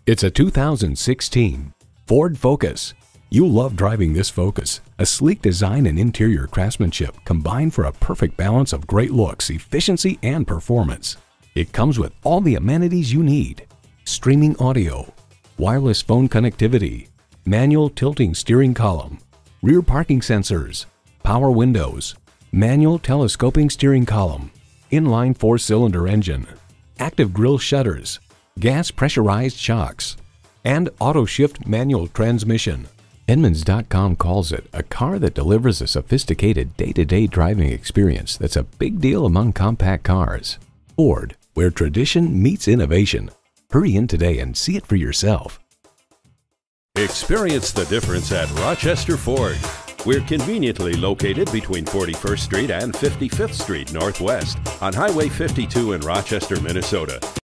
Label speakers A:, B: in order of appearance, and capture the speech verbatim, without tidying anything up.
A: It's a two thousand sixteen Ford Focus. You'll love driving this Focus. A sleek design and interior craftsmanship combine for a perfect balance of great looks, efficiency, and performance. It comes with all the amenities you need: streaming audio, wireless phone connectivity, manual tilting steering column, rear parking sensors, power windows, manual telescoping steering column, inline four-cylinder engine, active grille shutters, gas pressurized shocks, and auto shift manual transmission. Edmunds dot com calls it a car that delivers a sophisticated day-to-day driving experience that's a big deal among compact cars. Ford, where tradition meets innovation. Hurry in today and see it for yourself.
B: Experience the difference at Rochester Ford. We're conveniently located between forty-first Street and fifty-fifth Street Northwest on Highway fifty-two in Rochester, Minnesota.